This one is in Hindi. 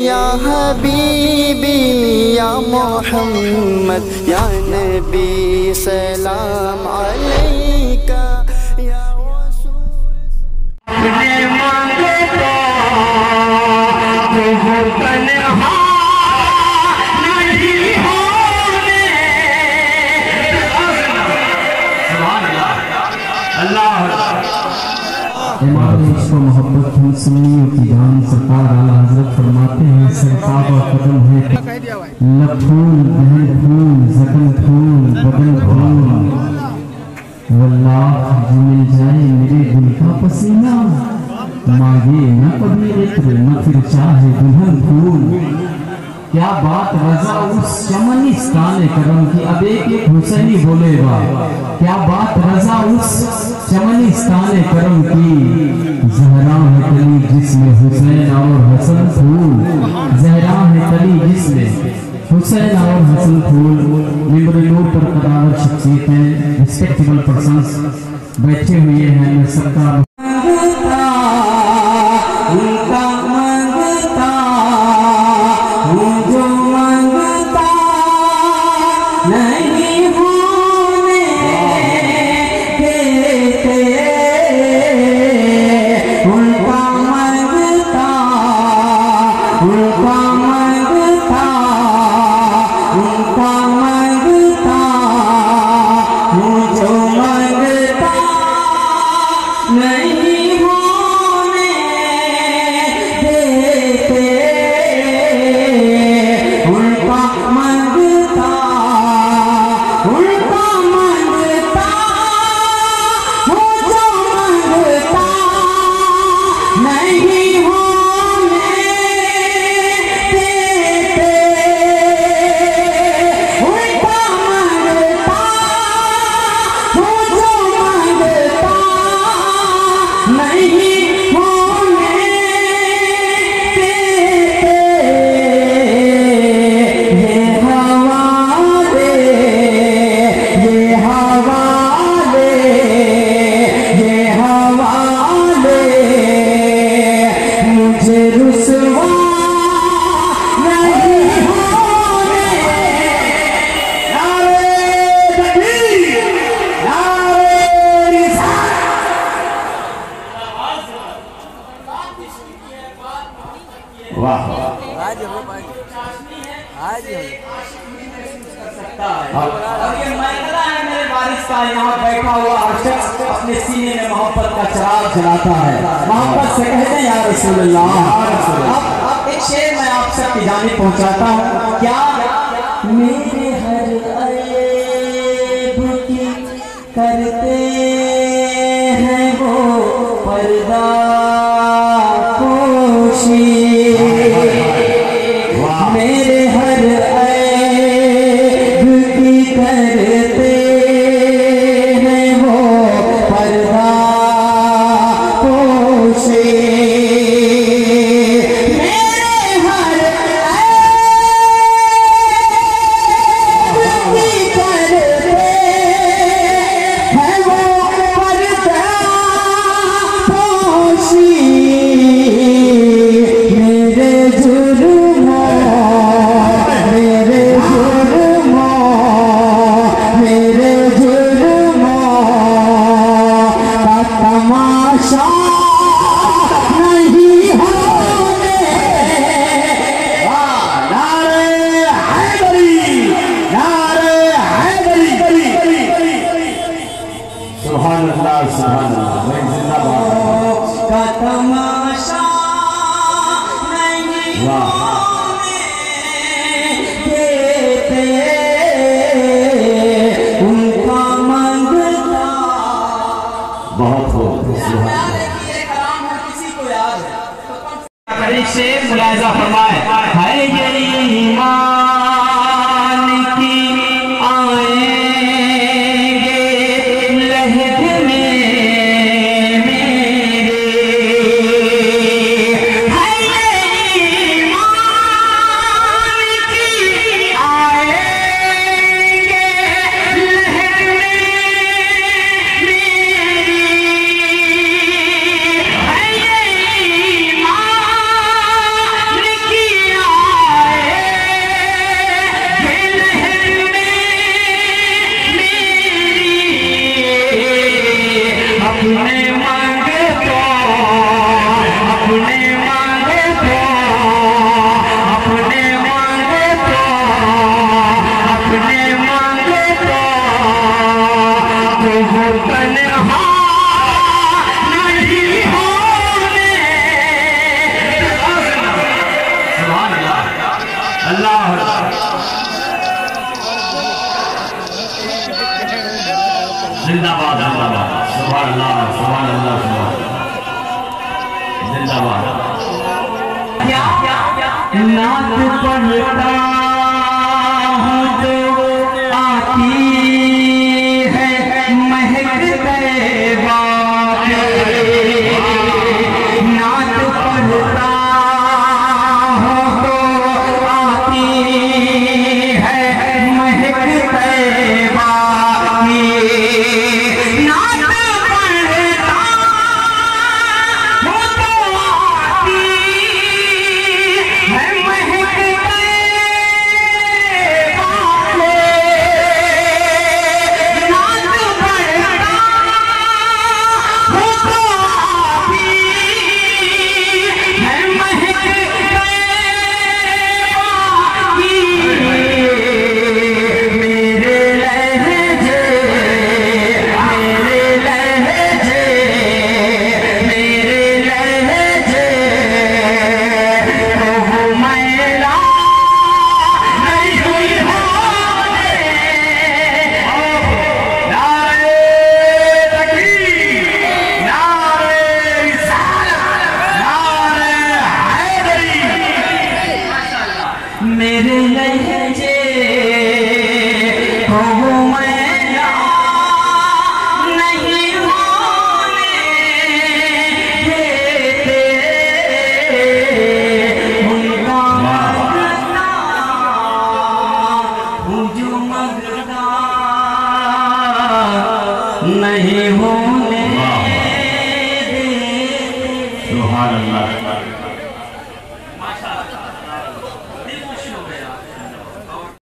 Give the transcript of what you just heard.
या हबीबी या मोहम्मद या नबी सलाम अलैका या मोहब्बत हम सुन्नियों की जान सरकार आला हजरत फरमाते हैं सरकार और कदम है लफूल बहन फूल जखम फूल बदन फूल वल्लाह जो मिल जाए मेरे दिल का पसीना मांगे न कभी इत्र न फिर चाहे दुल्हन फूल। क्या बात रजा उस चमनिस्तान करम की, अब एक हुसैनी बोलेगा। क्या बात रजा उस चमनिस्तान करम की, जहरा है कली जिसमें हुसैन और हसन फूल, जहरा है कली जिसमें हुसैन और हसन फूल। मिंबर नूर पर कदावर शख्सियतें, रिस्पेक्टेबल पर्संस बैठे हुए हैं। मैं सबका यहाँ बैठा हुआ हर शख्स अपने सीने में मोहब्बत का चिराग जलाता है। मोहब्बत से कहते हैं या रसूल अल्लाह। अब एक शेर मैं आप सबकी जानिब पहुंचाता हूँ। क्या मेरे हर ऐब की करते हैं वो पर्दा पोशी, मेरे हर ऐब की करते से मुलाहिजा फरमाए है ये ईमान की आएंगे लहद में मेरे, है ये ईमान की आएंगे लहद में मेरी, है ये ईमान की अल्लाह जिंदाबाद जिंदाबाद सुभान अल्लाह सुभान अल्लाह जिंदाबाद। नात पढ़ता हूँ जो आती है महक तैबा की, नात पढ़ता हूँ तो आती है महक तैबा की, नात पढ़ता हूँ तो आती है महक तैबा की, नात पढ़ता हूँ तो आती है महक तैबा की। मेरे लहजे मेरे लहजे मेरे लहजे तो वो मैला नहीं हुई होने। नारे तकबीर, नारे रिसालत, नारे हैदरी। मेरे लहजे तो वो